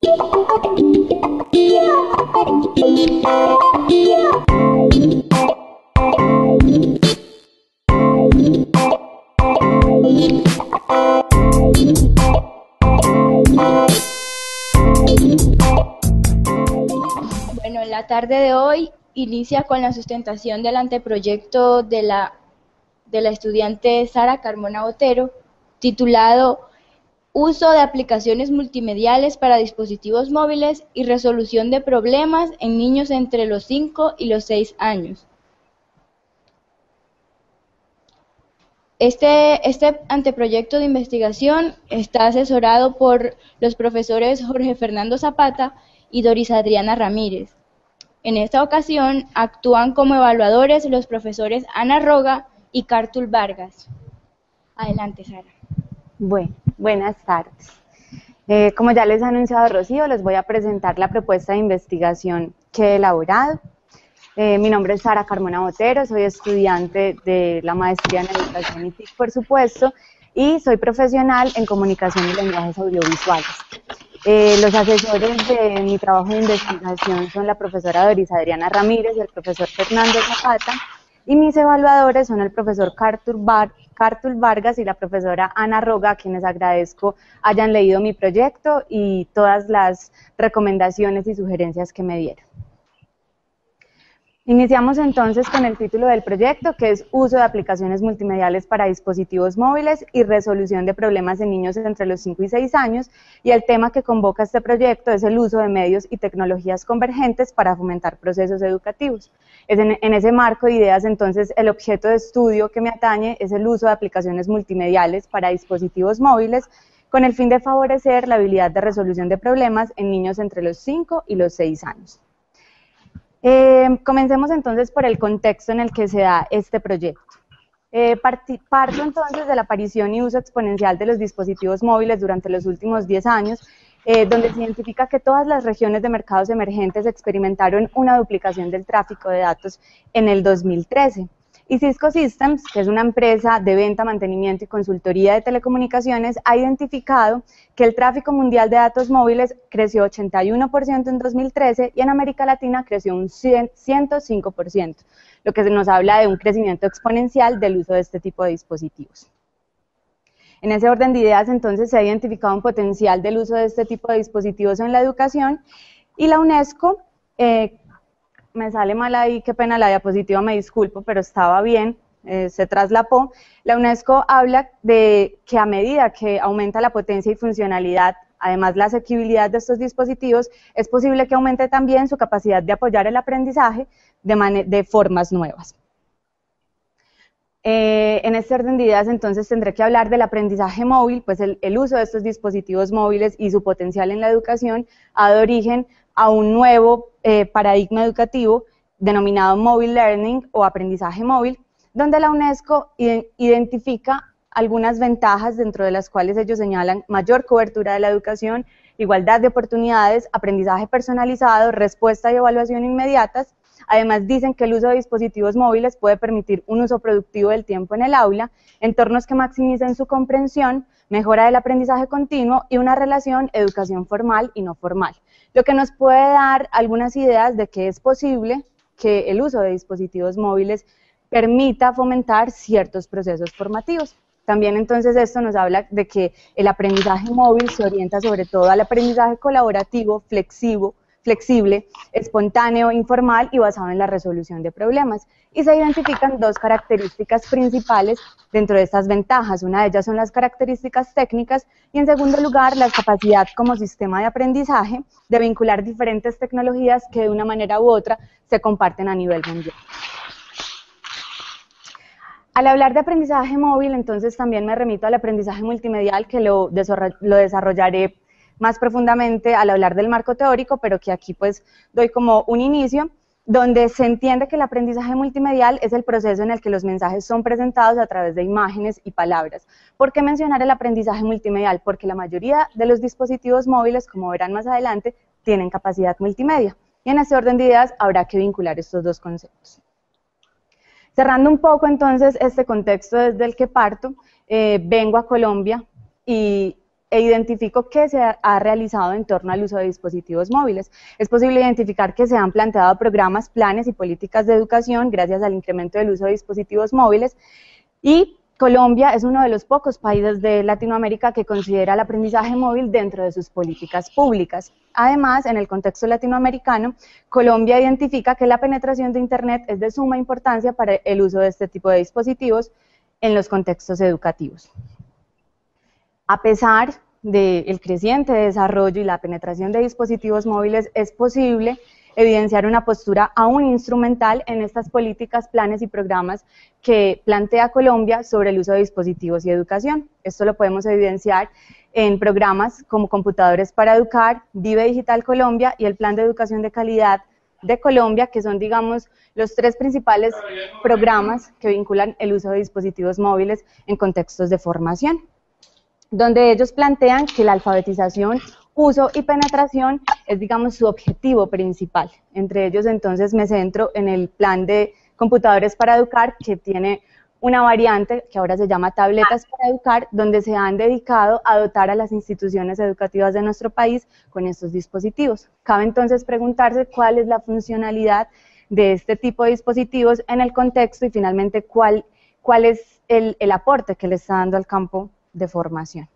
Bueno, la tarde de hoy inicia con la sustentación del anteproyecto de la estudiante Sara Carmona Botero, titulado Uso de aplicaciones multimediales para dispositivos móviles y resolución de problemas en niños entre los 5 y los 6 años. Este anteproyecto de investigación está asesorado por los profesores Jorge Fernando Zapata y Doris Adriana Ramírez. En esta ocasión actúan como evaluadores los profesores Ana Roga y Cartul Vargas. Adelante, Sara. Bueno, buenas tardes. Como ya les ha anunciado Rocío, les voy a presentar la propuesta de investigación que he elaborado. Mi nombre es Sara Carmona Botero, soy estudiante de la maestría en Educación y TIC, por supuesto, y soy profesional en comunicación y lenguajes audiovisuales. Los asesores de mi trabajo de investigación son la profesora Doris Adriana Ramírez y el profesor Fernando Zapata, y mis evaluadores son el profesor Cartul Vargas y la profesora Ana Roga, a quienes agradezco hayan leído mi proyecto y todas las recomendaciones y sugerencias que me dieron. Iniciamos entonces con el título del proyecto, que es Uso de aplicaciones multimediales para dispositivos móviles y resolución de problemas en niños entre los 5 y 6 años, y el tema que convoca este proyecto es el uso de medios y tecnologías convergentes para fomentar procesos educativos. En ese marco de ideas, entonces, el objeto de estudio que me atañe es el uso de aplicaciones multimediales para dispositivos móviles con el fin de favorecer la habilidad de resolución de problemas en niños entre los 5 y los 6 años. Comencemos entonces por el contexto en el que se da este proyecto. Parto entonces de la aparición y uso exponencial de los dispositivos móviles durante los últimos 10 años, donde se identifica que todas las regiones de mercados emergentes experimentaron una duplicación del tráfico de datos en el 2013. Y Cisco Systems, que es una empresa de venta, mantenimiento y consultoría de telecomunicaciones, ha identificado que el tráfico mundial de datos móviles creció 81% en 2013 y en América Latina creció un 105%, lo que nos habla de un crecimiento exponencial del uso de este tipo de dispositivos. En ese orden de ideas, entonces, se ha identificado un potencial del uso de este tipo de dispositivos en la educación, y la UNESCO, me sale mal ahí, qué pena la diapositiva, me disculpo, pero estaba bien, se traslapó. La UNESCO habla de que a medida que aumenta la potencia y funcionalidad, además la asequibilidad de estos dispositivos, es posible que aumente también su capacidad de apoyar el aprendizaje de formas nuevas. En este orden de ideas, entonces, tendré que hablar del aprendizaje móvil, pues el uso de estos dispositivos móviles y su potencial en la educación ha dado origen a un nuevo paradigma educativo denominado Mobile Learning o aprendizaje móvil, donde la UNESCO identifica algunas ventajas, dentro de las cuales ellos señalan mayor cobertura de la educación, igualdad de oportunidades, aprendizaje personalizado, respuesta y evaluación inmediatas. Además, dicen que el uso de dispositivos móviles puede permitir un uso productivo del tiempo en el aula, entornos que maximicen su comprensión, mejora del aprendizaje continuo y una relación educación formal y no formal, lo que nos puede dar algunas ideas de que es posible que el uso de dispositivos móviles permita fomentar ciertos procesos formativos. También entonces esto nos habla de que el aprendizaje móvil se orienta sobre todo al aprendizaje colaborativo, flexible, espontáneo, informal y basado en la resolución de problemas. Y se identifican dos características principales dentro de estas ventajas. Una de ellas son las características técnicas y, en segundo lugar, la capacidad como sistema de aprendizaje de vincular diferentes tecnologías que de una manera u otra se comparten a nivel mundial. Al hablar de aprendizaje móvil, entonces también me remito al aprendizaje multimedial, que lo desarrollaré más profundamente al hablar del marco teórico, pero que aquí pues doy como un inicio, donde se entiende que el aprendizaje multimedial es el proceso en el que los mensajes son presentados a través de imágenes y palabras. ¿Por qué mencionar el aprendizaje multimedial? Porque la mayoría de los dispositivos móviles, como verán más adelante, tienen capacidad multimedia. Y en este orden de ideas habrá que vincular estos dos conceptos. Cerrando un poco entonces este contexto desde el que parto, vengo a Colombia y e identifico qué se ha realizado en torno al uso de dispositivos móviles. Es posible identificar que se han planteado programas, planes y políticas de educación gracias al incremento del uso de dispositivos móviles, y Colombia es uno de los pocos países de Latinoamérica que considera el aprendizaje móvil dentro de sus políticas públicas. Además, en el contexto latinoamericano, Colombia identifica que la penetración de Internet es de suma importancia para el uso de este tipo de dispositivos en los contextos educativos. A pesar del creciente desarrollo y la penetración de dispositivos móviles, es posible evidenciar una postura aún instrumental en estas políticas, planes y programas que plantea Colombia sobre el uso de dispositivos y educación. Esto lo podemos evidenciar en programas como Computadores para Educar, Vive Digital Colombia y el Plan de Educación de Calidad de Colombia, que son, digamos, los tres principales programas que vinculan el uso de dispositivos móviles en contextos de formación, donde ellos plantean que la alfabetización, uso y penetración es, digamos, su objetivo principal. Entre ellos, entonces, me centro en el plan de Computadores para Educar, que tiene una variante que ahora se llama Tabletas para Educar, donde se han dedicado a dotar a las instituciones educativas de nuestro país con estos dispositivos. Cabe entonces preguntarse cuál es la funcionalidad de este tipo de dispositivos en el contexto y finalmente cuál es el aporte que le está dando al campo de formación.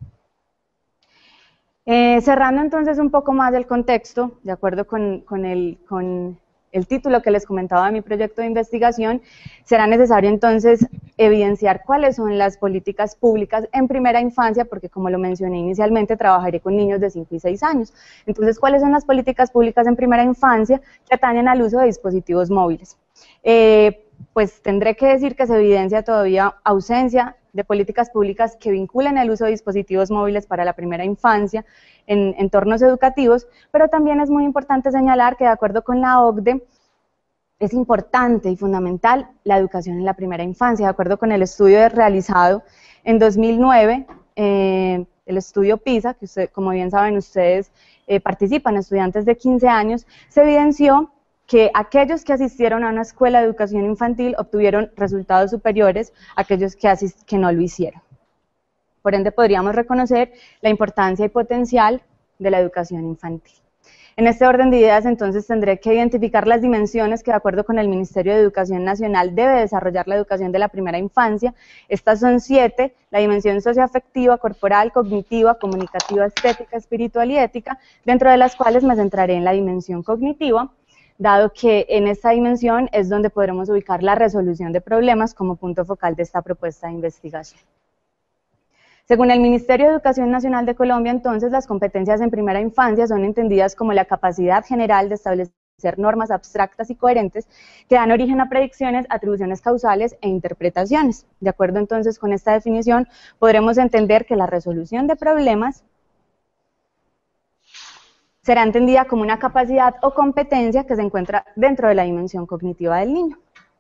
Cerrando entonces un poco más el contexto, de acuerdo con el título que les comentaba de mi proyecto de investigación, será necesario entonces evidenciar cuáles son las políticas públicas en primera infancia, porque como lo mencioné inicialmente, trabajaré con niños de 5 y 6 años. Entonces, ¿cuáles son las políticas públicas en primera infancia que atañen al uso de dispositivos móviles? Pues tendré que decir que se evidencia todavía ausencia de políticas públicas que vinculen el uso de dispositivos móviles para la primera infancia en entornos educativos, pero también es muy importante señalar que de acuerdo con la OCDE es importante y fundamental la educación en la primera infancia. De acuerdo con el estudio realizado en 2009, el estudio PISA, que como bien saben ustedes participan estudiantes de 15 años, se evidenció que aquellos que asistieron a una escuela de educación infantil obtuvieron resultados superiores a aquellos que no lo hicieron. Por ende, podríamos reconocer la importancia y potencial de la educación infantil. En este orden de ideas, entonces, tendré que identificar las dimensiones que, de acuerdo con el Ministerio de Educación Nacional, debe desarrollar la educación de la primera infancia. Estas son 7, la dimensión socioafectiva, corporal, cognitiva, comunicativa, estética, espiritual y ética, dentro de las cuales me centraré en la dimensión cognitiva, dado que en esta dimensión es donde podremos ubicar la resolución de problemas como punto focal de esta propuesta de investigación. Según el Ministerio de Educación Nacional de Colombia, entonces, las competencias en primera infancia son entendidas como la capacidad general de establecer normas abstractas y coherentes que dan origen a predicciones, atribuciones causales e interpretaciones. De acuerdo entonces con esta definición, podremos entender que la resolución de problemas será entendida como una capacidad o competencia que se encuentra dentro de la dimensión cognitiva del niño.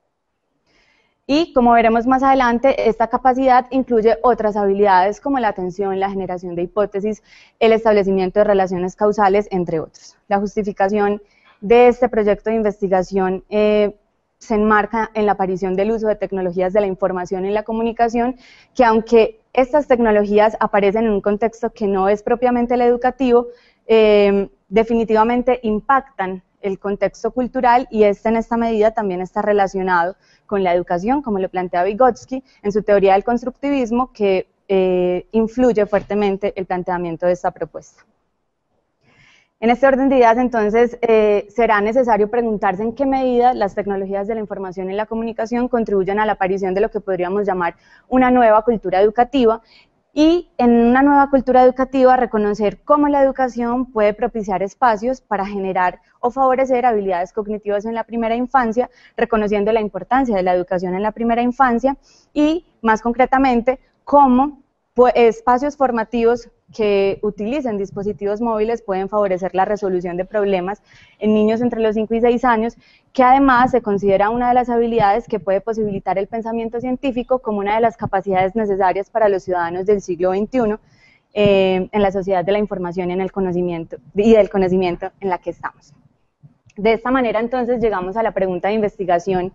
Y como veremos más adelante, esta capacidad incluye otras habilidades como la atención, la generación de hipótesis, el establecimiento de relaciones causales, entre otros. La justificación de este proyecto de investigación se enmarca en la aparición del uso de tecnologías de la información y la comunicación, que aunque estas tecnologías aparecen en un contexto que no es propiamente el educativo, definitivamente impactan el contexto cultural y en esta medida también está relacionado con la educación, como lo plantea Vygotsky en su teoría del constructivismo, que influye fuertemente el planteamiento de esta propuesta. En este orden de ideas, entonces, será necesario preguntarse en qué medida las tecnologías de la información y la comunicación contribuyen a la aparición de lo que podríamos llamar una nueva cultura educativa, y en una nueva cultura educativa reconocer cómo la educación puede propiciar espacios para generar o favorecer habilidades cognitivas en la primera infancia, reconociendo la importancia de la educación en la primera infancia y, más concretamente, cómo espacios formativos que utilicen dispositivos móviles pueden favorecer la resolución de problemas en niños entre los 5 y 6 años, que además se considera una de las habilidades que puede posibilitar el pensamiento científico como una de las capacidades necesarias para los ciudadanos del siglo XXI en la sociedad de la información y del conocimiento en la que estamos. De esta manera, entonces, llegamos a la pregunta de investigación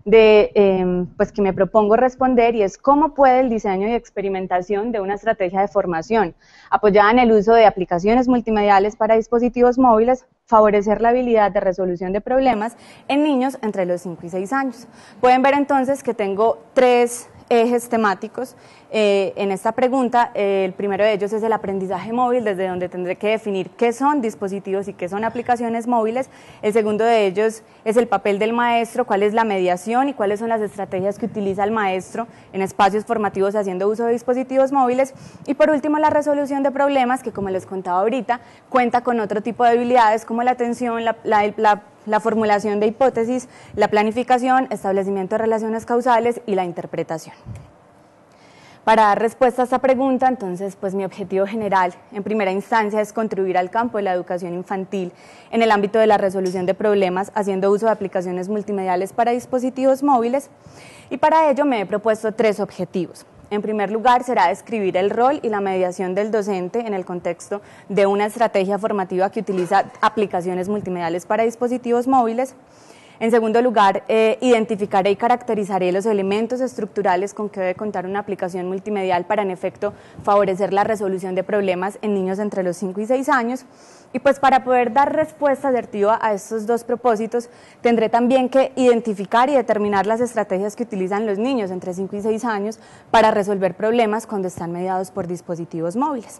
pues que me propongo responder, y es cómo puede el diseño y experimentación de una estrategia de formación apoyada en el uso de aplicaciones multimediales para dispositivos móviles favorecer la habilidad de resolución de problemas en niños entre los 5 y 6 años. Pueden ver entonces que tengo 3 ejes temáticos en esta pregunta. El primero de ellos es el aprendizaje móvil, desde donde tendré que definir qué son dispositivos y qué son aplicaciones móviles. El segundo de ellos es el papel del maestro, cuál es la mediación y cuáles son las estrategias que utiliza el maestro en espacios formativos haciendo uso de dispositivos móviles. Y por último, la resolución de problemas, que como les contaba ahorita, cuenta con otro tipo de habilidades como la atención, la formulación de hipótesis, la planificación, establecimiento de relaciones causales y la interpretación. Para dar respuesta a esta pregunta, entonces, pues mi objetivo general, en primera instancia, es contribuir al campo de la educación infantil en el ámbito de la resolución de problemas, haciendo uso de aplicaciones multimediales para dispositivos móviles, y para ello me he propuesto 3 objetivos. En primer lugar, será describir el rol y la mediación del docente en el contexto de una estrategia formativa que utiliza aplicaciones multimediales para dispositivos móviles. En segundo lugar, identificaré y caracterizaré los elementos estructurales con que debe contar una aplicación multimedial para, en efecto, favorecer la resolución de problemas en niños entre los 5 y 6 años. Y pues para poder dar respuesta asertiva a estos 2 propósitos, tendré también que identificar y determinar las estrategias que utilizan los niños entre 5 y 6 años para resolver problemas cuando están mediados por dispositivos móviles.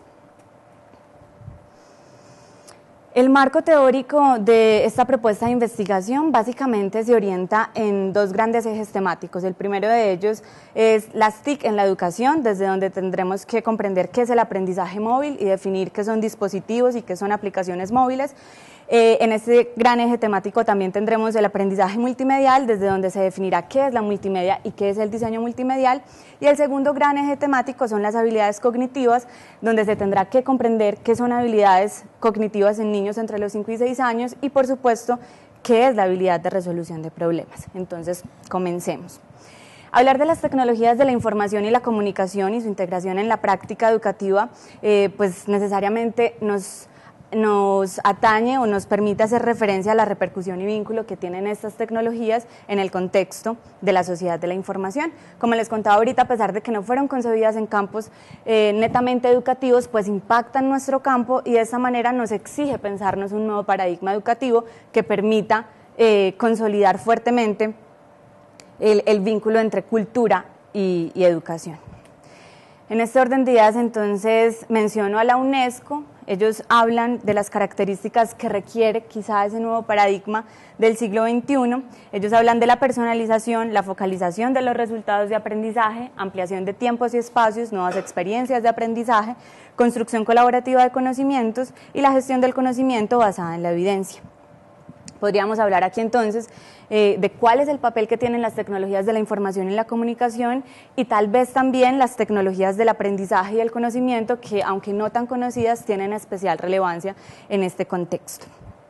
El marco teórico de esta propuesta de investigación básicamente se orienta en 2 grandes ejes temáticos. El primero de ellos es las TIC en la educación, desde donde tendremos que comprender qué es el aprendizaje móvil y definir qué son dispositivos y qué son aplicaciones móviles. En este gran eje temático también tendremos el aprendizaje multimedial, desde donde se definirá qué es la multimedia y qué es el diseño multimedial. Y el segundo gran eje temático son las habilidades cognitivas, donde se tendrá que comprender qué son habilidades cognitivas en niños entre los 5 y 6 años y, por supuesto, qué es la habilidad de resolución de problemas. Entonces, comencemos. Hablar de las tecnologías de la información y la comunicación y su integración en la práctica educativa, pues necesariamente nos atañe o nos permite hacer referencia a la repercusión y vínculo que tienen estas tecnologías en el contexto de la sociedad de la información. Como les contaba ahorita, a pesar de que no fueron concebidas en campos netamente educativos, pues impactan nuestro campo y de esta manera nos exige pensarnos un nuevo paradigma educativo que permita consolidar fuertemente el vínculo entre cultura y educación. En este orden de ideas, entonces, menciono a la UNESCO. Ellos hablan de las características que requiere quizá ese nuevo paradigma del siglo XXI. Ellos hablan de la personalización, la focalización de los resultados de aprendizaje, ampliación de tiempos y espacios, nuevas experiencias de aprendizaje, construcción colaborativa de conocimientos y la gestión del conocimiento basada en la evidencia. Podríamos hablar aquí entonces de cuál es el papel que tienen las tecnologías de la información y la comunicación y tal vez también las tecnologías del aprendizaje y el conocimiento que, aunque no tan conocidas, tienen especial relevancia en este contexto.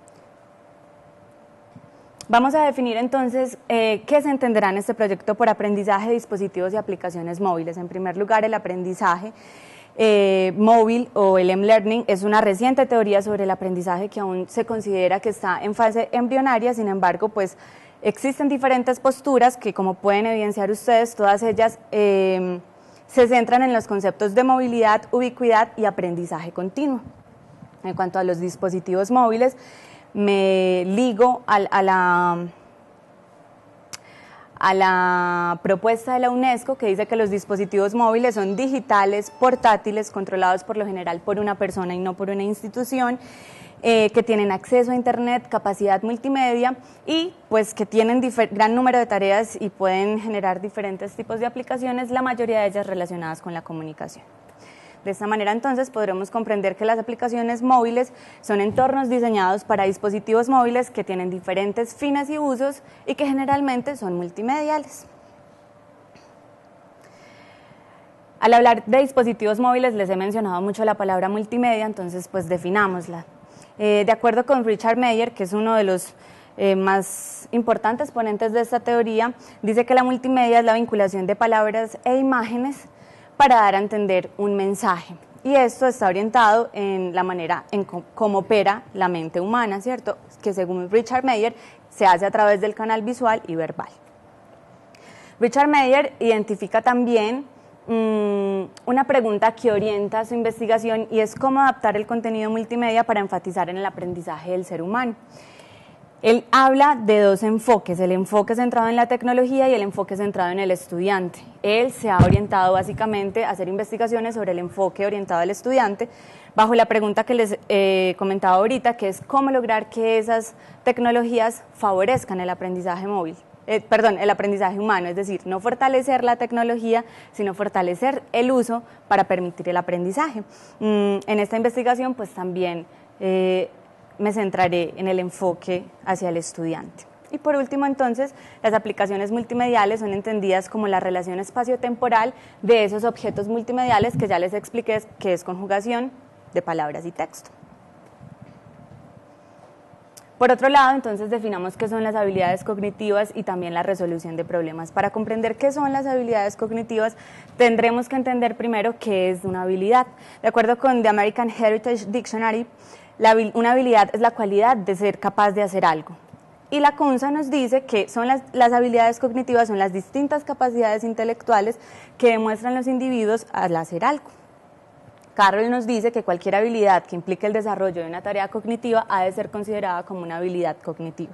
Vamos a definir entonces qué se entenderá en este proyecto por aprendizaje de dispositivos y aplicaciones móviles. En primer lugar, el aprendizaje móvil o el M-Learning es una reciente teoría sobre el aprendizaje que aún se considera que está en fase embrionaria. Sin embargo, pues existen diferentes posturas que, como pueden evidenciar ustedes, todas ellas se centran en los conceptos de movilidad, ubicuidad y aprendizaje continuo. En cuanto a los dispositivos móviles, me ligo a la propuesta de la UNESCO, que dice que los dispositivos móviles son digitales, portátiles, controlados por lo general por una persona y no por una institución, que tienen acceso a internet, capacidad multimedia y pues que tienen gran número de tareas y pueden generar diferentes tipos de aplicaciones, la mayoría de ellas relacionadas con la comunicación. De esta manera, entonces, podremos comprender que las aplicaciones móviles son entornos diseñados para dispositivos móviles que tienen diferentes fines y usos y que generalmente son multimediales. Al hablar de dispositivos móviles, les he mencionado mucho la palabra multimedia, entonces, pues, definámosla. De acuerdo con Richard Meyer, que es uno de los más importantes ponentes de esta teoría, dice que la multimedia es la vinculación de palabras e imágenes para dar a entender un mensaje. Y esto está orientado en la manera en cómo opera la mente humana, ¿cierto? Que según Richard Meyer se hace a través del canal visual y verbal. Richard Meyer identifica también una pregunta que orienta su investigación y es cómo adaptar el contenido multimedia para enfatizar en el aprendizaje del ser humano. Él habla de dos enfoques, el enfoque centrado en la tecnología y el enfoque centrado en el estudiante. Él se ha orientado básicamente a hacer investigaciones sobre el enfoque orientado al estudiante, bajo la pregunta que les comentaba ahorita, que es cómo lograr que esas tecnologías favorezcan el aprendizaje móvil. El aprendizaje humano, es decir, no fortalecer la tecnología, sino fortalecer el uso para permitir el aprendizaje. En esta investigación, pues también me centraré en el enfoque hacia el estudiante. Y por último, entonces, las aplicaciones multimediales son entendidas como la relación espacio-temporal de esos objetos multimediales que ya les expliqué, que es conjugación de palabras y texto. Por otro lado, entonces, definamos qué son las habilidades cognitivas y también la resolución de problemas. Para comprender qué son las habilidades cognitivas, tendremos que entender primero qué es una habilidad. De acuerdo con The American Heritage Dictionary, una habilidad es la cualidad de ser capaz de hacer algo. Y la CUNSA nos dice que son las habilidades cognitivas son las distintas capacidades intelectuales que demuestran los individuos al hacer algo. Carroll nos dice que cualquier habilidad que implique el desarrollo de una tarea cognitiva ha de ser considerada como una habilidad cognitiva.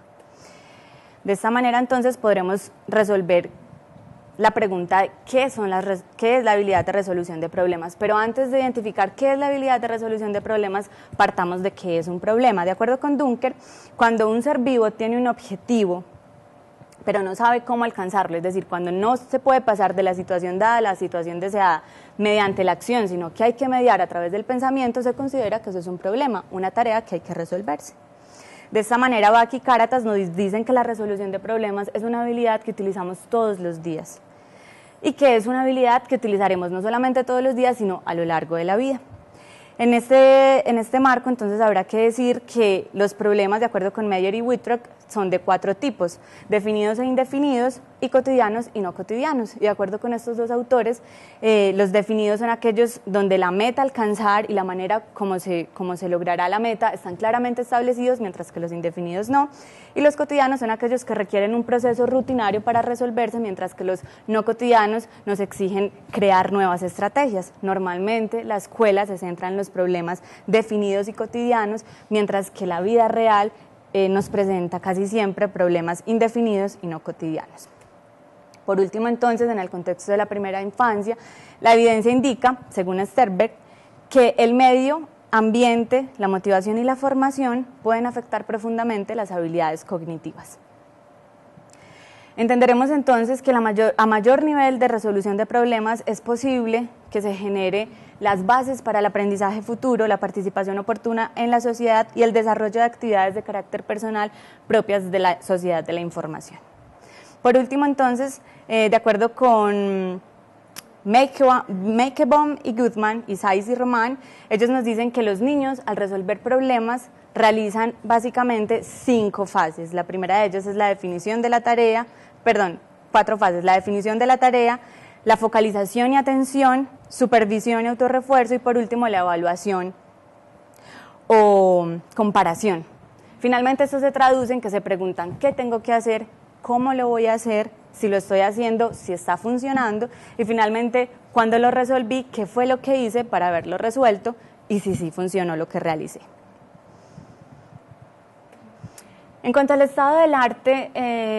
De esta manera, entonces, podremos resolver la pregunta de qué es la habilidad de resolución de problemas. Pero antes de identificar qué es la habilidad de resolución de problemas, partamos de qué es un problema. De acuerdo con Dunker, cuando un ser vivo tiene un objetivo, pero no sabe cómo alcanzarlo, es decir, cuando no se puede pasar de la situación dada a la situación deseada mediante la acción, sino que hay que mediar a través del pensamiento, se considera que eso es un problema, una tarea que hay que resolverse. De esta manera, Bach y Caratas nos dicen que la resolución de problemas es una habilidad que utilizamos todos los días y que es una habilidad que utilizaremos no solamente todos los días, sino a lo largo de la vida. En este marco, entonces, habrá que decir que los problemas, de acuerdo con Meyer y Whitrock, son de 4 tipos, definidos e indefinidos, y cotidianos y no cotidianos. Y de acuerdo con estos dos autores, los definidos son aquellos donde la meta a alcanzar y la manera como se logrará la meta están claramente establecidos, mientras que los indefinidos no. Y los cotidianos son aquellos que requieren un proceso rutinario para resolverse, mientras que los no cotidianos nos exigen crear nuevas estrategias. Normalmente la escuela se centra en los problemas definidos y cotidianos, mientras que la vida real nos presenta casi siempre problemas indefinidos y no cotidianos. Por último, entonces, en el contexto de la primera infancia, la evidencia indica, según Sternberg, que el medio ambiente, la motivación y la formación pueden afectar profundamente las habilidades cognitivas. Entenderemos entonces que a mayor nivel de resolución de problemas es posible que se genere las bases para el aprendizaje futuro, la participación oportuna en la sociedad y el desarrollo de actividades de carácter personal propias de la sociedad de la información. Por último, entonces, de acuerdo con Meikebaum y Goodman, y Saiz y Roman, ellos nos dicen que los niños, al resolver problemas, realizan básicamente 5 fases. La primera de ellas es la definición de la tarea, 4 fases, la definición de la tarea, la focalización y atención, supervisión y autorrefuerzo, y por último la evaluación o comparación. Finalmente esto se traduce en que se preguntan qué tengo que hacer, cómo lo voy a hacer, si lo estoy haciendo, si está funcionando, y finalmente cuando lo resolví, qué fue lo que hice para haberlo resuelto y si sí funcionó lo que realicé. En cuanto al estado del arte,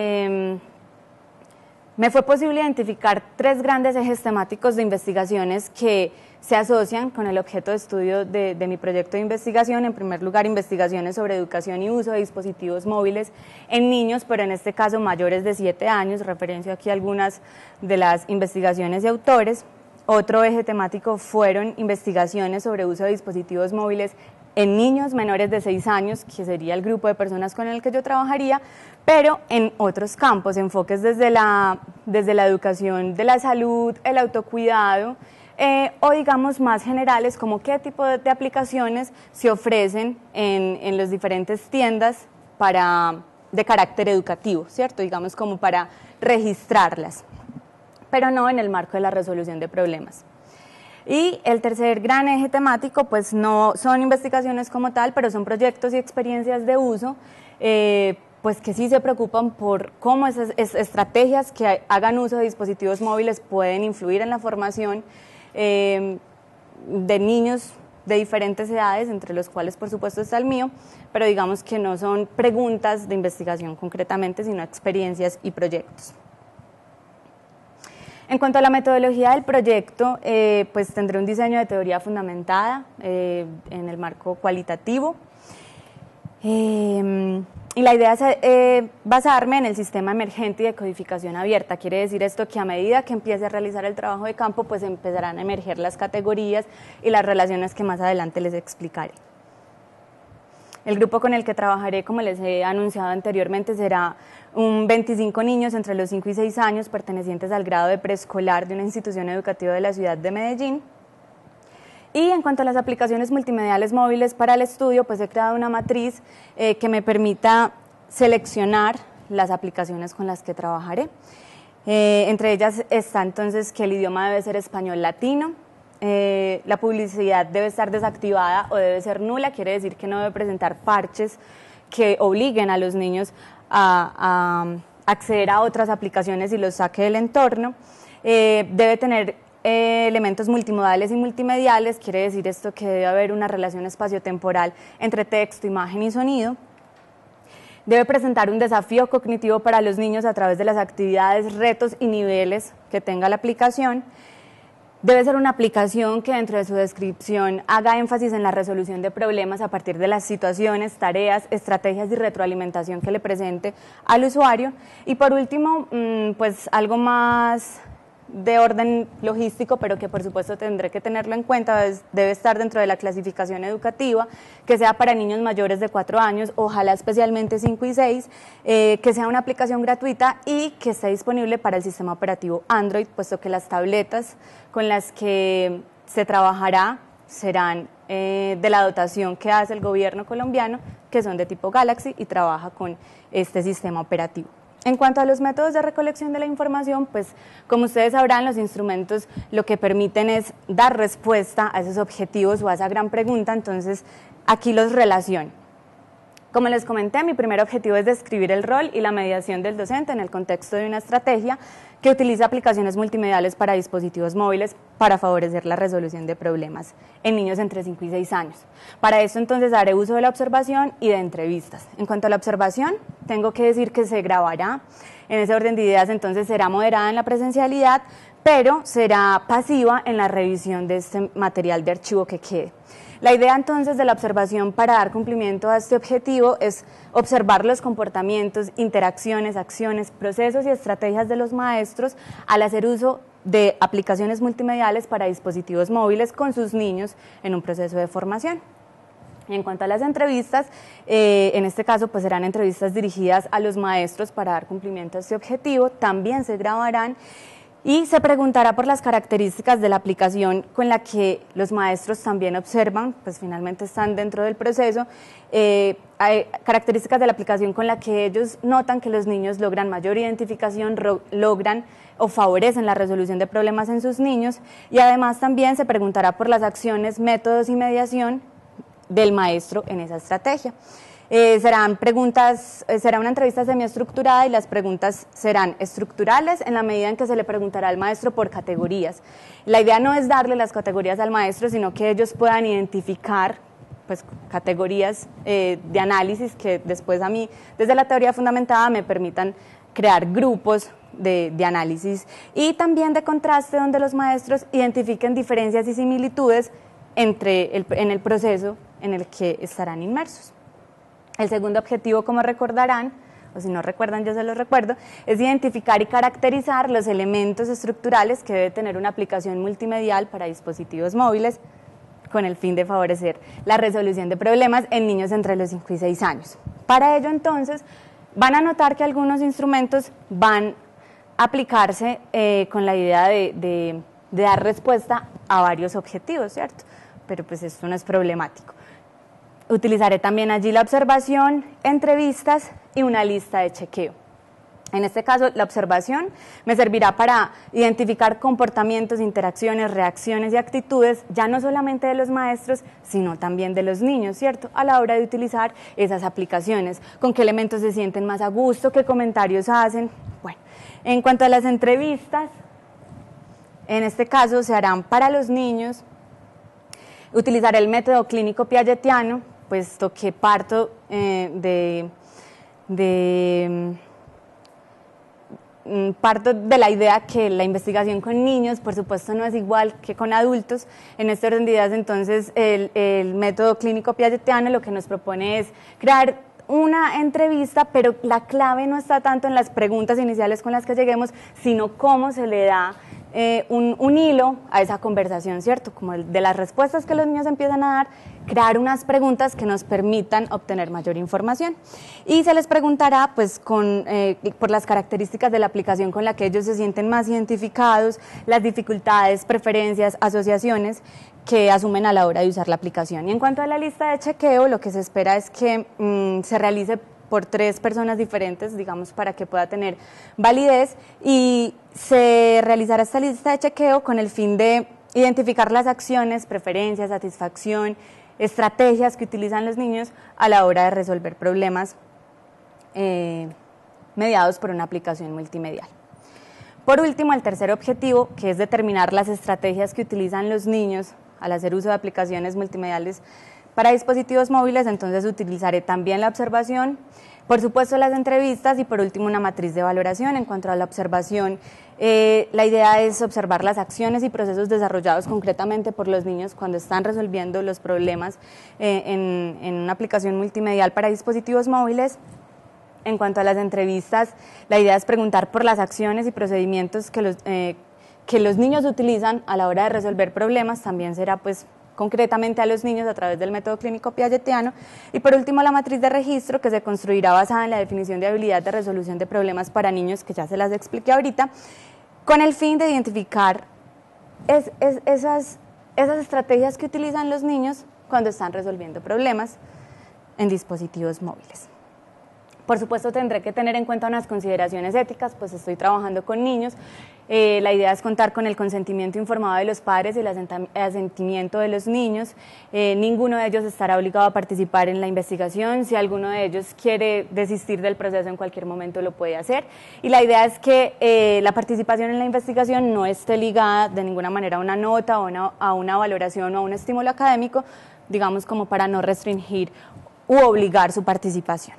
me fue posible identificar 3 grandes ejes temáticos de investigaciones que se asocian con el objeto de estudio de mi proyecto de investigación. En primer lugar, investigaciones sobre educación y uso de dispositivos móviles en niños, pero en este caso mayores de 7 años, referencio aquí a algunas de las investigaciones y autores. Otro eje temático fueron investigaciones sobre uso de dispositivos móviles en niños menores de 6 años, que sería el grupo de personas con el que yo trabajaría, pero en otros campos, enfoques desde la educación de la salud, el autocuidado, o digamos más generales, como qué tipo de aplicaciones se ofrecen en las diferentes tiendas de carácter educativo, ¿cierto? Digamos como para registrarlas, pero no en el marco de la resolución de problemas. Y el tercer gran eje temático, pues no son investigaciones como tal, pero son proyectos y experiencias de uso pues que sí se preocupan por cómo esas estrategias que hagan uso de dispositivos móviles pueden influir en la formación de niños de diferentes edades, entre los cuales por supuesto está el mío, pero digamos que no son preguntas de investigación concretamente, sino experiencias y proyectos. En cuanto a la metodología del proyecto, pues tendré un diseño de teoría fundamentada en el marco cualitativo. Y la idea es basarme en el sistema emergente y de codificación abierta. Quiere decir esto que a medida que empiece a realizar el trabajo de campo, pues empezarán a emerger las categorías y las relaciones que más adelante les explicaré. El grupo con el que trabajaré, como les he anunciado anteriormente, será 25 niños entre los 5 y 6 años pertenecientes al grado de preescolar de una institución educativa de la ciudad de Medellín. Y en cuanto a las aplicaciones multimediales móviles para el estudio, pues he creado una matriz que me permita seleccionar las aplicaciones con las que trabajaré. Entre ellas está entonces que el idioma debe ser español latino, la publicidad debe estar desactivada o debe ser nula, quiere decir que no debe presentar parches que obliguen a los niños a acceder a otras aplicaciones y los saque del entorno, debe tener elementos multimodales y multimediales, quiere decir esto que debe haber una relación espaciotemporal entre texto, imagen y sonido. Debe presentar un desafío cognitivo para los niños a través de las actividades, retos y niveles que tenga la aplicación. Debe ser una aplicación que dentro de su descripción haga énfasis en la resolución de problemas a partir de las situaciones, tareas, estrategias y retroalimentación que le presente al usuario. Y por último, pues algo más de orden logístico, pero que por supuesto tendré que tenerlo en cuenta, debe estar dentro de la clasificación educativa, que sea para niños mayores de 4 años, ojalá especialmente 5 y 6, que sea una aplicación gratuita y que esté disponible para el sistema operativo Android, puesto que las tabletas con las que se trabajará serán de la dotación que hace el gobierno colombiano, que son de tipo Galaxy y trabaja con este sistema operativo. En cuanto a los métodos de recolección de la información, pues como ustedes sabrán, los instrumentos lo que permiten es dar respuesta a esos objetivos o a esa gran pregunta, entonces aquí los relaciono. Como les comenté, mi primer objetivo es describir el rol y la mediación del docente en el contexto de una estrategia que utiliza aplicaciones multimediales para dispositivos móviles para favorecer la resolución de problemas en niños entre 5 y 6 años. Para esto entonces haré uso de la observación y de entrevistas. En cuanto a la observación, tengo que decir que se grabará. En ese orden de ideas entonces será moderada en la presencialidad, pero será pasiva en la revisión de este material de archivo que quede. La idea entonces de la observación para dar cumplimiento a este objetivo es observar los comportamientos, interacciones, acciones, procesos y estrategias de los maestros al hacer uso de aplicaciones multimediales para dispositivos móviles con sus niños en un proceso de formación. En cuanto a las entrevistas, en este caso pues serán entrevistas dirigidas a los maestros para dar cumplimiento a este objetivo, también se grabarán y se preguntará por las características de la aplicación con la que los maestros también observan, pues finalmente están dentro del proceso, hay características de la aplicación con la que ellos notan que los niños logran mayor identificación, logran o favorecen la resolución de problemas en sus niños, y además también se preguntará por las acciones, métodos y mediación del maestro en esa estrategia. Serán preguntas, será una entrevista semiestructurada y las preguntas serán estructurales en la medida en que se le preguntará al maestro por categorías. La idea no es darle las categorías al maestro, sino que ellos puedan identificar pues, categorías de análisis que después a mí, desde la teoría fundamentada, me permitan crear grupos de análisis y también de contraste donde los maestros identifiquen diferencias y similitudes en el proceso en el que estarán inmersos. El segundo objetivo, como recordarán, o si no recuerdan yo se los recuerdo, es identificar y caracterizar los elementos estructurales que debe tener una aplicación multimedial para dispositivos móviles con el fin de favorecer la resolución de problemas en niños entre los 5 y 6 años. Para ello entonces van a notar que algunos instrumentos van a aplicarse con la idea de dar respuesta a varios objetivos, ¿cierto? Pero pues esto no es problemático. Utilizaré también allí la observación, entrevistas y una lista de chequeo. En este caso, la observación me servirá para identificar comportamientos, interacciones, reacciones y actitudes, ya no solamente de los maestros, sino también de los niños, ¿cierto?, a la hora de utilizar esas aplicaciones, con qué elementos se sienten más a gusto, qué comentarios hacen. Bueno, en cuanto a las entrevistas, en este caso se harán para los niños. Utilizaré el método clínico piagetiano, puesto que parto parto de la idea que la investigación con niños, por supuesto, no es igual que con adultos. En este orden de ideas, entonces, el método clínico piagetiano lo que nos propone es crear una entrevista, pero la clave no está tanto en las preguntas iniciales con las que lleguemos, sino cómo se le da un hilo a esa conversación, ¿cierto? Como de las respuestas que los niños empiezan a dar, crear unas preguntas que nos permitan obtener mayor información. Y se les preguntará, pues, por las características de la aplicación con la que ellos se sienten más identificados, las dificultades, preferencias, asociaciones que asumen a la hora de usar la aplicación. Y en cuanto a la lista de chequeo, lo que se espera es que se realice por 3 personas diferentes, digamos, para que pueda tener validez, y se realizará esta lista de chequeo con el fin de identificar las acciones, preferencias, satisfacción, estrategias que utilizan los niños a la hora de resolver problemas mediados por una aplicación multimedial. Por último, el tercer objetivo, que es determinar las estrategias que utilizan los niños al hacer uso de aplicaciones multimediales para dispositivos móviles. Entonces utilizaré también la observación, por supuesto las entrevistas y por último una matriz de valoración. En cuanto a la observación, la idea es observar las acciones y procesos desarrollados concretamente por los niños cuando están resolviendo los problemas en una aplicación multimedial para dispositivos móviles. En cuanto a las entrevistas, la idea es preguntar por las acciones y procedimientos que los niños utilizan a la hora de resolver problemas. También será, pues, concretamente a los niños a través del método clínico piagetiano. Y por último, la matriz de registro, que se construirá basada en la definición de habilidad de resolución de problemas para niños, que ya se las expliqué ahorita, con el fin de identificar esas estrategias que utilizan los niños cuando están resolviendo problemas en dispositivos móviles. Por supuesto, tendré que tener en cuenta unas consideraciones éticas, pues estoy trabajando con niños. La idea es contar con el consentimiento informado de los padres y el asentimiento de los niños. Ninguno de ellos estará obligado a participar en la investigación. Si alguno de ellos quiere desistir del proceso, en cualquier momento lo puede hacer. Y la idea es que la participación en la investigación no esté ligada de ninguna manera a una nota o a una valoración o a un estímulo académico, digamos, como para no restringir u obligar su participación.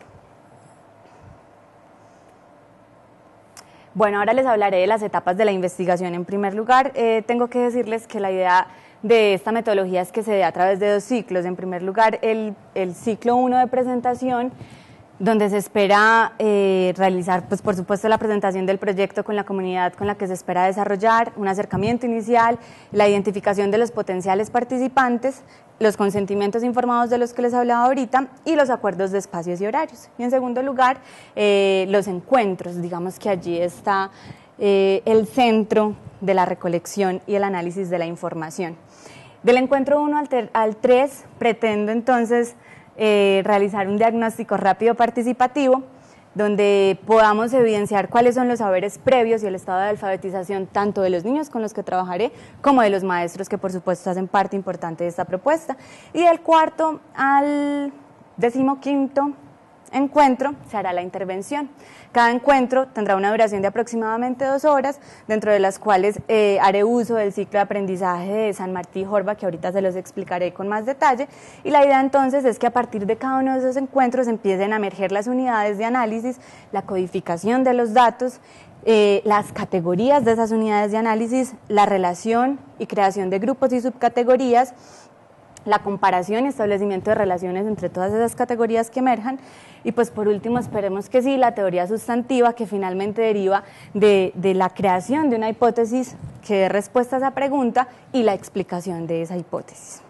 Bueno, ahora les hablaré de las etapas de la investigación. En primer lugar, tengo que decirles que la idea de esta metodología es que se dé a través de 2 ciclos. En primer lugar, el ciclo 1 de presentación, donde se espera realizar, pues, por supuesto, la presentación del proyecto con la comunidad con la que se espera desarrollar, un acercamiento inicial, la identificación de los potenciales participantes, los consentimientos informados de los que les hablaba ahorita y los acuerdos de espacios y horarios. Y en segundo lugar, los encuentros. Digamos que allí está el centro de la recolección y el análisis de la información. Del encuentro 1 al 3 pretendo entonces realizar un diagnóstico rápido participativo, donde podamos evidenciar cuáles son los saberes previos y el estado de alfabetización tanto de los niños con los que trabajaré como de los maestros, que por supuesto hacen parte importante de esta propuesta. Y del cuarto al 15º encuentro se hará la intervención. Cada encuentro tendrá una duración de aproximadamente 2 horas, dentro de las cuales haré uso del ciclo de aprendizaje de San Martí y Horvath, que ahorita se los explicaré con más detalle. Y la idea entonces es que a partir de cada uno de esos encuentros empiecen a emerger las unidades de análisis, la codificación de los datos, las categorías de esas unidades de análisis, la relación y creación de grupos y subcategorías, la comparación y establecimiento de relaciones entre todas esas categorías que emerjan, y pues por último esperemos que sí, la teoría sustantiva, que finalmente deriva de la creación de una hipótesis que dé respuesta a esa pregunta y la explicación de esa hipótesis.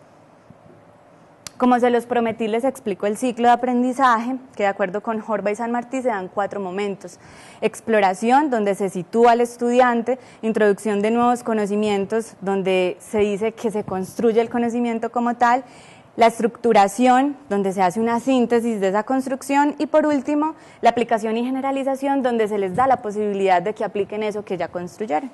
Como se los prometí, les explico el ciclo de aprendizaje, que de acuerdo con Horvath y San Martí se dan 4 momentos. Exploración, donde se sitúa al estudiante; introducción de nuevos conocimientos, donde se dice que se construye el conocimiento como tal; la estructuración, donde se hace una síntesis de esa construcción, y por último, la aplicación y generalización, donde se les da la posibilidad de que apliquen eso que ya construyeron.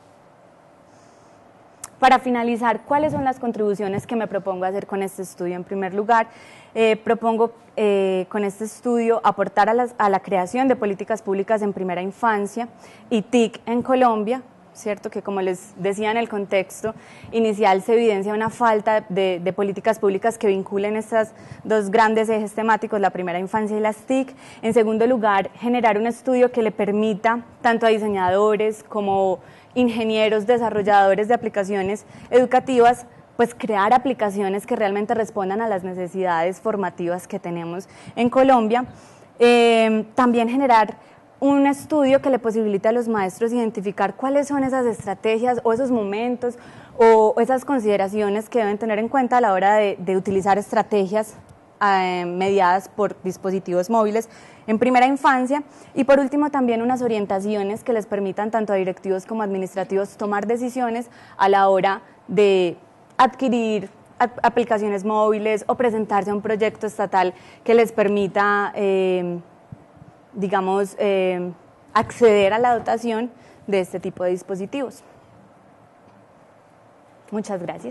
Para finalizar, ¿cuáles son las contribuciones que me propongo hacer con este estudio? En primer lugar, propongo con este estudio aportar a la creación de políticas públicas en primera infancia y TIC en Colombia, ¿cierto? Que como les decía en el contexto inicial, se evidencia una falta de políticas públicas que vinculen estos dos grandes ejes temáticos, la primera infancia y las TIC. En segundo lugar, generar un estudio que le permita tanto a diseñadores como ingenieros, desarrolladores de aplicaciones educativas, pues crear aplicaciones que realmente respondan a las necesidades formativas que tenemos en Colombia. También generar un estudio que le posibilite a los maestros identificar cuáles son esas estrategias o esos momentos o esas consideraciones que deben tener en cuenta a la hora de utilizar estrategias mediadas por dispositivos móviles en primera infancia, y por último también unas orientaciones que les permitan tanto a directivos como administrativos tomar decisiones a la hora de adquirir aplicaciones móviles o presentarse a un proyecto estatal que les permita digamos, acceder a la dotación de este tipo de dispositivos. Muchas gracias.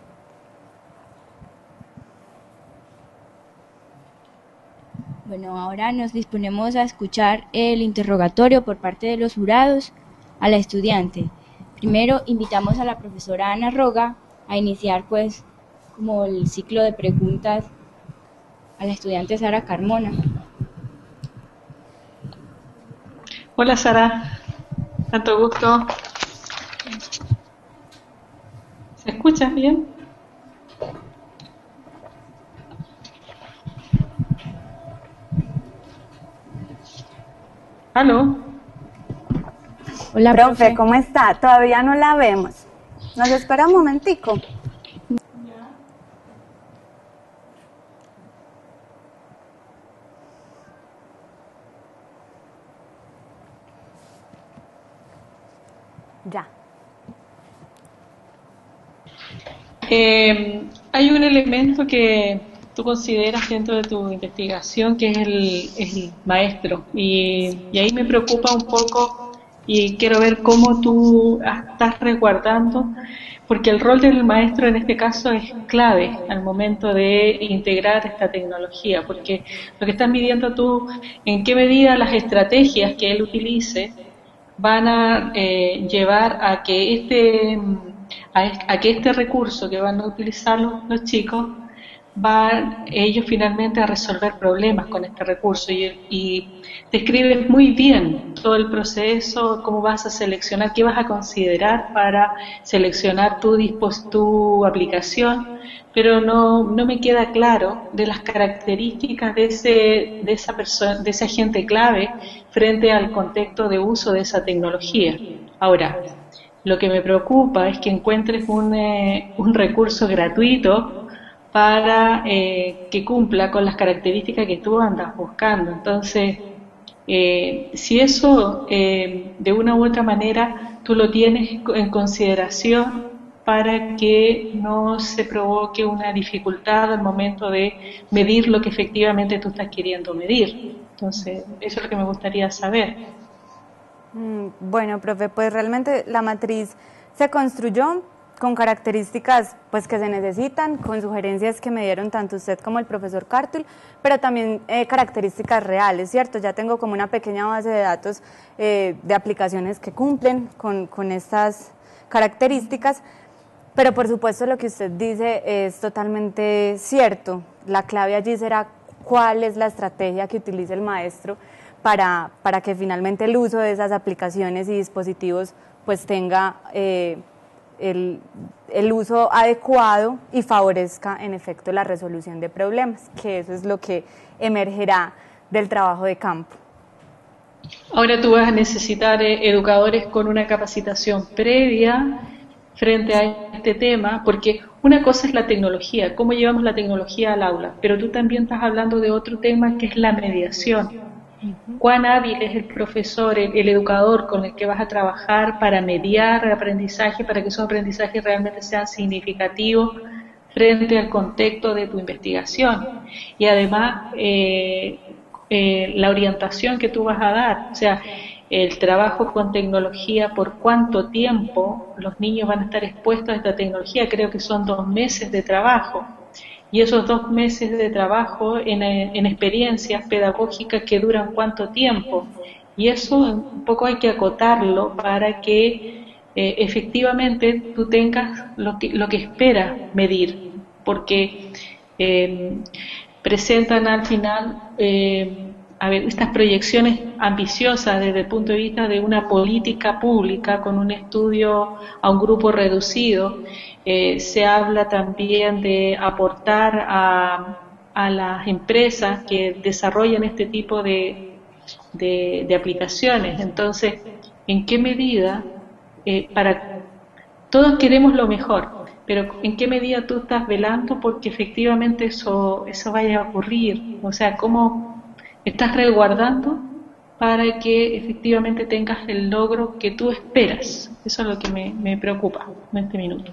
Bueno, ahora nos disponemos a escuchar el interrogatorio por parte de los jurados a la estudiante. Primero invitamos a la profesora Ana Roga a iniciar pues como el ciclo de preguntas a la estudiante Sara Carmona. Hola Sara, tanto gusto. ¿Se escucha bien? ¿Aló? Hola, profe, ¿cómo está? Todavía no la vemos. ¿Nos espera un momentico? Ya. Hay un elemento que tú consideras dentro de tu investigación que es el maestro, y ahí me preocupa un poco y quiero ver cómo tú estás resguardando, porque el rol del maestro en este caso es clave al momento de integrar esta tecnología, porque lo que estás midiendo tú, en qué medida las estrategias que él utilice van a llevar a que este recurso que van a utilizar los chicos, van ellos finalmente a resolver problemas con este recurso, y describes muy bien todo el proceso, cómo vas a seleccionar, qué vas a considerar para seleccionar tu aplicación, pero no me queda claro de las características de esa persona, de ese agente clave frente al contexto de uso de esa tecnología. Ahora, lo que me preocupa es que encuentres un recurso gratuito para que cumpla con las características que tú andas buscando. Entonces, si eso de una u otra manera tú lo tienes en consideración para que no se provoque una dificultad al momento de medir lo que efectivamente tú estás queriendo medir. Entonces, eso es lo que me gustaría saber. Bueno, profe, pues realmente la matriz se construyó con características pues que se necesitan, con sugerencias que me dieron tanto usted como el profesor Cártul, pero también características reales, ¿cierto? Ya tengo como una pequeña base de datos de aplicaciones que cumplen con estas características, pero por supuesto lo que usted dice es totalmente cierto. La clave allí será cuál es la estrategia que utilice el maestro para que finalmente el uso de esas aplicaciones y dispositivos pues tenga el uso adecuado y favorezca en efecto la resolución de problemas, que eso es lo que emergerá del trabajo de campo. Ahora tú vas a necesitar educadores con una capacitación previa frente a este tema, porque una cosa es la tecnología, cómo llevamos la tecnología al aula, pero tú también estás hablando de otro tema que es la mediación. ¿Cuán hábil es el profesor, el educador con el que vas a trabajar para mediar el aprendizaje, para que esos aprendizajes realmente sean significativos frente al contexto de tu investigación. Y además, la orientación que tú vas a dar, o sea, el trabajo con tecnología, por cuánto tiempo los niños van a estar expuestos a esta tecnología, creo que son 2 meses de trabajo. Y esos 2 meses de trabajo en experiencias pedagógicas que duran cuánto tiempo. Y eso un poco hay que acotarlo para que efectivamente tú tengas lo que esperas medir, porque presentan al final estas proyecciones ambiciosas desde el punto de vista de una política pública con un estudio a un grupo reducido. Se habla también de aportar a las empresas que desarrollan este tipo de aplicaciones. Entonces, ¿en qué medida todos queremos lo mejor, pero en qué medida tú estás velando porque efectivamente eso vaya a ocurrir? O sea, ¿cómo estás resguardando para que efectivamente tengas el logro que tú esperas? Eso es lo que me preocupa en este minuto.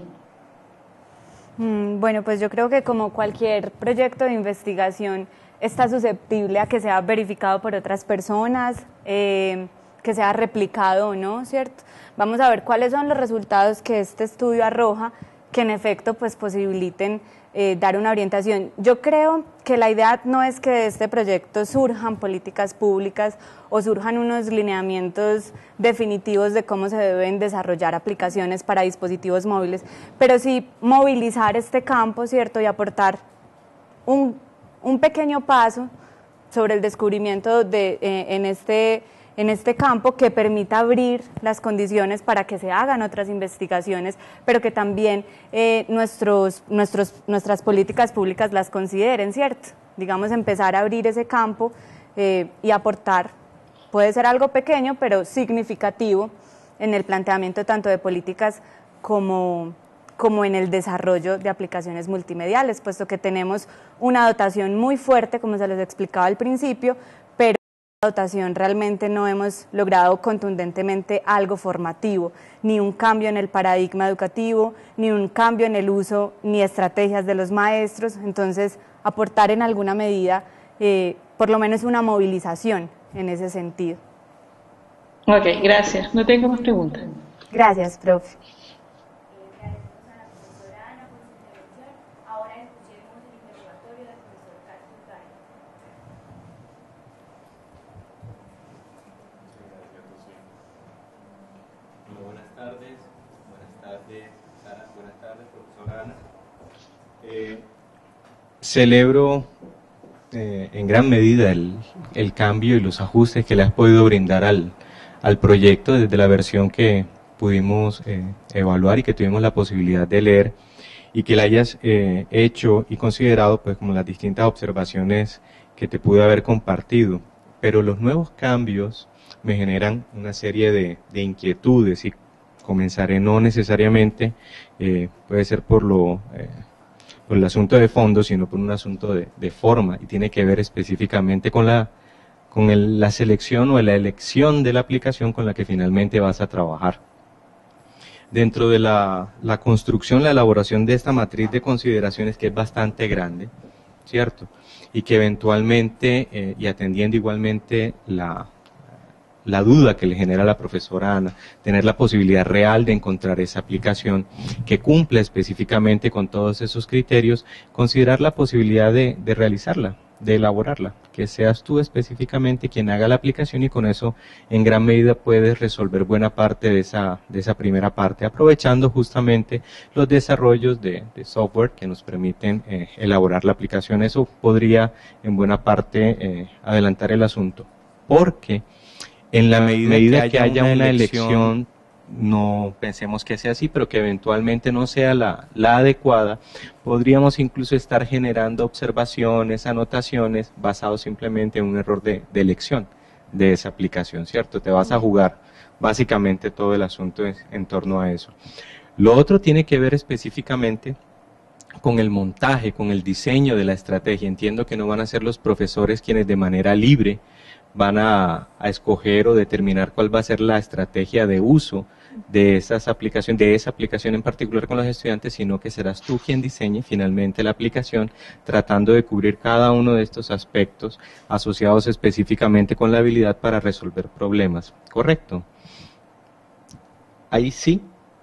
Bueno, pues yo creo que como cualquier proyecto de investigación está susceptible a que sea verificado por otras personas, que sea replicado o no, ¿cierto? Vamos a ver cuáles son los resultados que este estudio arroja, que en efecto pues posibiliten dar una orientación. Yo creo que la idea no es que de este proyecto surjan políticas públicas o surjan unos lineamientos definitivos de cómo se deben desarrollar aplicaciones para dispositivos móviles, pero sí movilizar este campo, ¿cierto? Y aportar un pequeño paso sobre el descubrimiento en este campo que permita abrir las condiciones para que se hagan otras investigaciones, pero que también nuestras políticas públicas las consideren, ¿cierto? Digamos, empezar a abrir ese campo y aportar. Puede ser algo pequeño, pero significativo en el planteamiento tanto de políticas como en el desarrollo de aplicaciones multimediales, puesto que tenemos una dotación muy fuerte, como se les explicaba al principio, pero dotación realmente no hemos logrado contundentemente algo formativo, ni un cambio en el paradigma educativo, ni un cambio en el uso ni estrategias de los maestros. Entonces aportar en alguna medida por lo menos una movilización en ese sentido. Ok, gracias. No tengo más preguntas. Gracias, profe. Celebro en gran medida el cambio y los ajustes que le has podido brindar al proyecto desde la versión que pudimos evaluar y que tuvimos la posibilidad de leer, y que la hayas hecho y considerado pues como las distintas observaciones que te pude haber compartido. Pero los nuevos cambios me generan una serie de inquietudes, y comenzaré no necesariamente, puede ser por el asunto de fondo, sino por un asunto de forma, y tiene que ver específicamente con la selección o la elección de la aplicación con la que finalmente vas a trabajar. Dentro de la construcción, la elaboración de esta matriz de consideraciones, que es bastante grande, ¿cierto? Y que eventualmente, y atendiendo igualmente la duda que le genera a la profesora Ana, tener la posibilidad real de encontrar esa aplicación que cumpla específicamente con todos esos criterios, considerar la posibilidad de realizarla, de elaborarla, que seas tú específicamente quien haga la aplicación, y con eso en gran medida puedes resolver buena parte de esa primera parte, aprovechando justamente los desarrollos de software que nos permiten elaborar la aplicación. Eso podría en buena parte adelantar el asunto, porque en la medida que haya una elección, no pensemos que sea así, pero que eventualmente no sea la adecuada, podríamos incluso estar generando observaciones, anotaciones, basados simplemente en un error de elección de esa aplicación, ¿cierto? Te vas a jugar básicamente todo el asunto en torno a eso. Lo otro tiene que ver específicamente con el montaje, con el diseño de la estrategia. Entiendo que no van a ser los profesores quienes de manera libre van a escoger o determinar cuál va a ser la estrategia de uso de esa aplicación en particular con los estudiantes, sino que serás tú quien diseñe finalmente la aplicación, tratando de cubrir cada uno de estos aspectos asociados específicamente con la habilidad para resolver problemas. ¿Correcto? Ahí sí.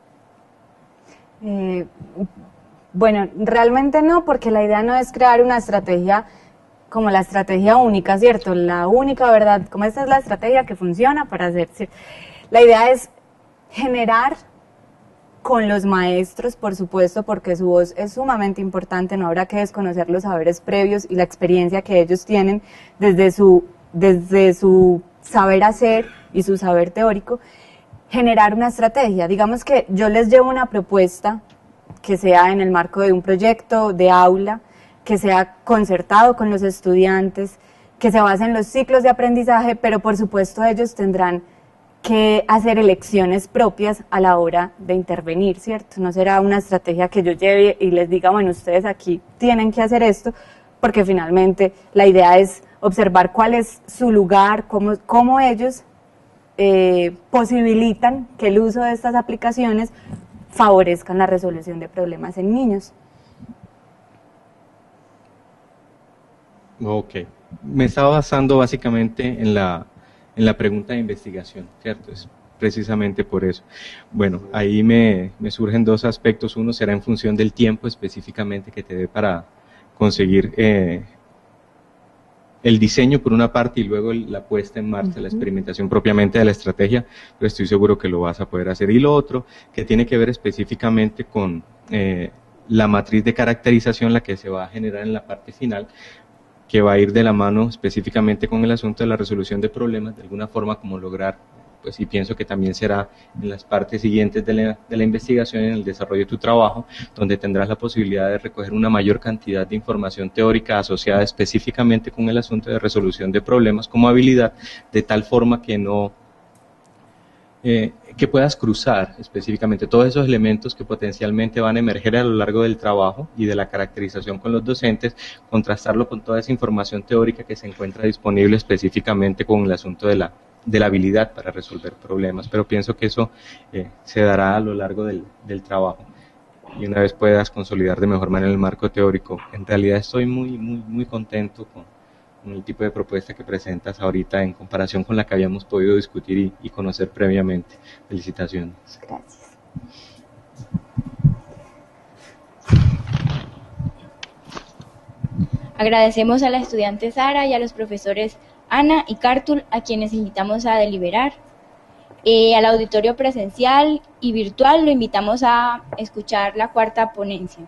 Bueno, realmente no, porque la idea no es crear una estrategia como la estrategia única, ¿cierto? La única verdad, como esta es la estrategia que funciona para hacer, ¿cierto? La idea es generar con los maestros, por supuesto, porque su voz es sumamente importante, no habrá que desconocer los saberes previos y la experiencia que ellos tienen desde su saber hacer y su saber teórico, generar una estrategia. Digamos que yo les llevo una propuesta que sea en el marco de un proyecto de aula, que sea concertado con los estudiantes, que se base en los ciclos de aprendizaje, pero por supuesto ellos tendrán que hacer elecciones propias a la hora de intervenir, ¿cierto? No será una estrategia que yo lleve y les diga, bueno, ustedes aquí tienen que hacer esto, porque finalmente la idea es observar cuál es su lugar, cómo ellos posibilitan que el uso de estas aplicaciones favorezcan la resolución de problemas en niños. Ok. Me estaba basando básicamente en la pregunta de investigación, ¿cierto? Es precisamente por eso. Bueno, ahí me surgen dos aspectos. Uno será en función del tiempo específicamente que te dé para conseguir el diseño por una parte y luego la puesta en marcha, la experimentación propiamente de la estrategia, pero estoy seguro que lo vas a poder hacer. Y lo otro, que tiene que ver específicamente con la matriz de caracterización, la que se va a generar en la parte final, que va a ir de la mano específicamente con el asunto de la resolución de problemas, de alguna forma como lograr, pues y pienso que también será en las partes siguientes de la investigación, en el desarrollo de tu trabajo, donde tendrás la posibilidad de recoger una mayor cantidad de información teórica asociada específicamente con el asunto de resolución de problemas como habilidad, de tal forma que no que puedas cruzar específicamente todos esos elementos que potencialmente van a emerger a lo largo del trabajo y de la caracterización con los docentes, contrastarlo con toda esa información teórica que se encuentra disponible específicamente con el asunto de la habilidad para resolver problemas, pero pienso que eso se dará a lo largo del trabajo y una vez puedas consolidar de mejor manera el marco teórico. En realidad estoy muy contento con el tipo de propuesta que presentas ahorita en comparación con la que habíamos podido discutir y conocer previamente. Felicitaciones. Gracias. Agradecemos a la estudiante Sara y a los profesores Ana y Cartul, a quienes invitamos a deliberar. Al auditorio presencial y virtual lo invitamos a escuchar la cuarta ponencia.